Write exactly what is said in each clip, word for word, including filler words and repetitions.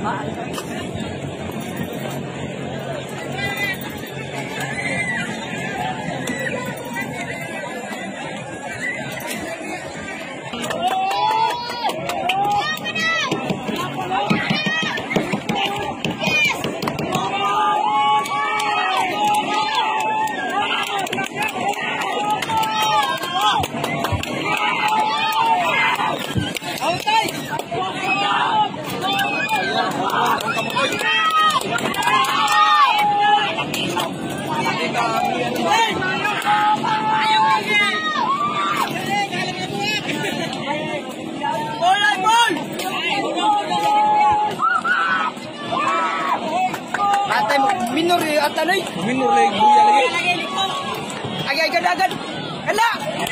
Minor at ano eh? Minor lagi buya lagi. Agay agad-agad. Hala!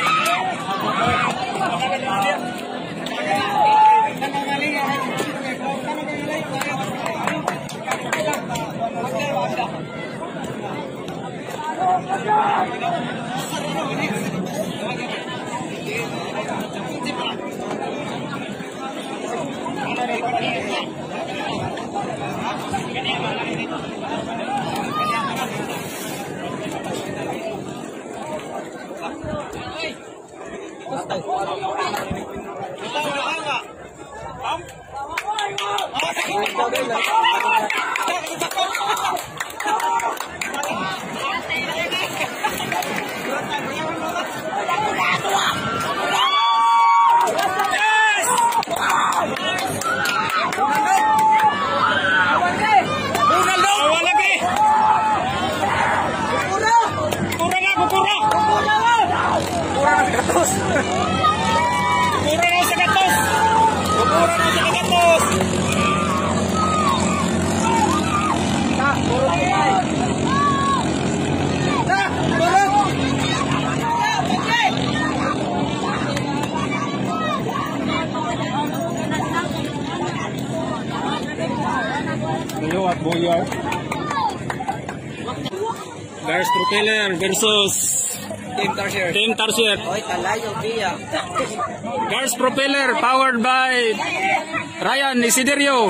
Guys, Propeller versus Team Tarsier. Team Tarsier. Oy, kalayo biya. Guys, Propeller powered by Ryan Isiderio.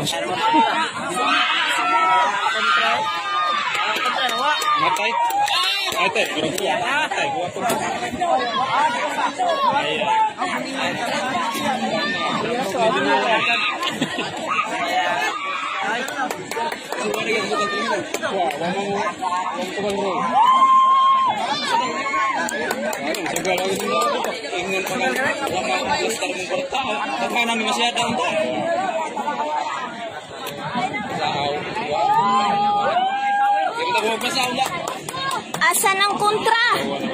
Matay. Ate, matay. Asan ang kontra?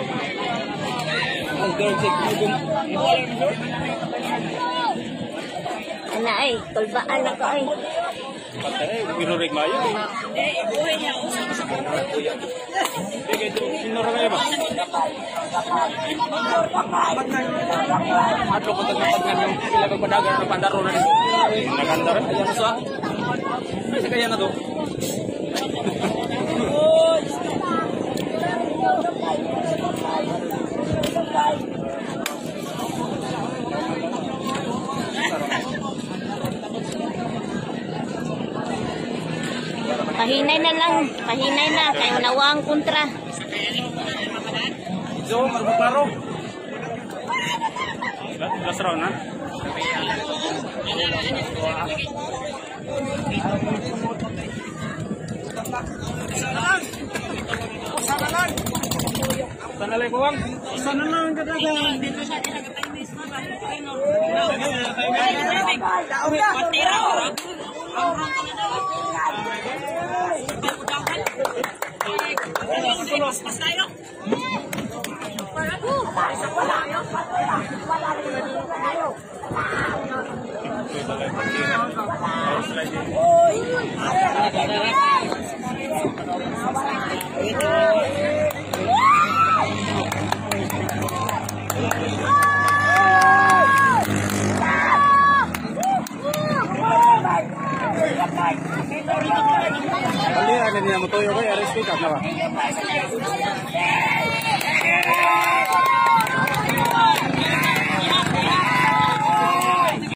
Ana ay, tulbaan ako ay. Patay, binurig mayo. Eh, ibuhay niya usap sa kontra. Sige, sinura kayo ba? Ato ko tagpatagnan yung ilagag padagan ng pandaro na dito. Naganda rin. Ayan na siya. Ay, sa kaya na to. Pahinay na lang, pahinay na, kaya nawa ang kontra. So, maruparo. Last round, ha? Sanalan! Sanalan! Sanalay ko, Wang. Sanalan ka dagan. Dito siya tinagatinis na ba? Kali ada ni namutoyo ko, R S P ka na ba?